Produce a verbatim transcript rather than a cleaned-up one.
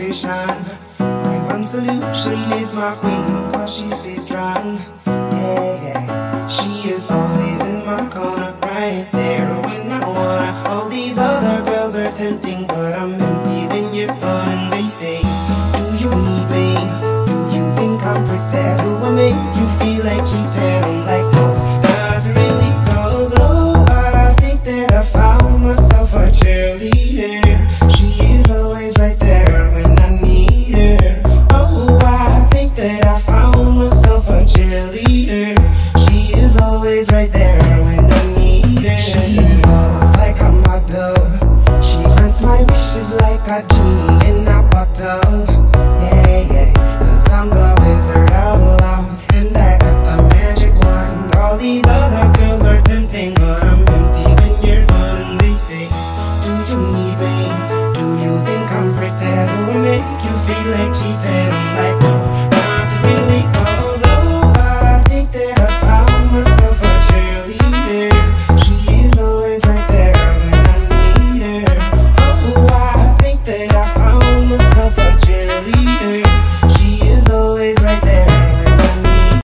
motivation. My one solution is my queen, cause she stays strong. Yeah, yeah. She is always in my corner, right there when I wanna. All these other girls are tempting, but I'm empty when you're gone. And they say, do you need me? Do you think I'm pretend? Do I make you feel like cheating? I'm like, no, not really, cause oh, I think that I found myself a cheerleader. She is always right there when I need her. Oh, I think that I found myself a cheerleader. She is always right there when I need her. She walks like a model. She grants my wishes like a genie in a bottle. Yeah, yeah, cause I'm the wizard of love, and I got the magic wand. All these other girls are tempting, but I'm empty when you're gone. And they say, do you need me? Do you think I'm pretend? Do I make you feel like cheating? I'm like,